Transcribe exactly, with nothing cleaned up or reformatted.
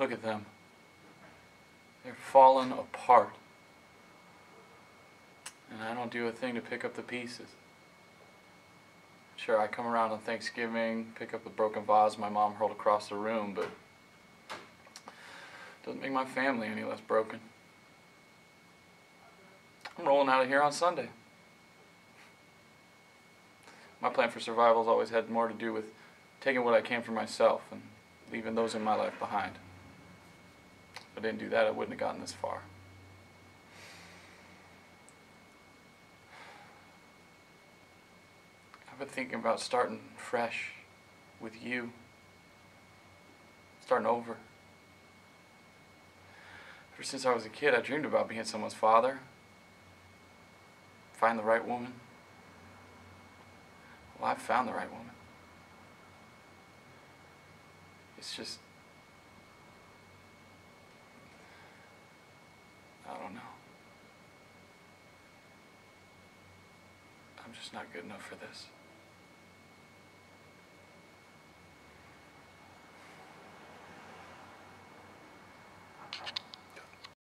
Look at them. They're falling apart. And I don't do a thing to pick up the pieces. Sure, I come around on Thanksgiving, pick up the broken vase my mom hurled across the room, but it doesn't make my family any less broken. I'm rolling out of here on Sunday. My plan for survival has always had more to do with taking what I can for myself and leaving those in my life behind. If I didn't do that, I wouldn't have gotten this far. I've been thinking about starting fresh with you. Starting over. Ever since I was a kid, I dreamed about being someone's father. Find the right woman. Well, I've found the right woman. It's just, I don't know. I'm just not good enough for this.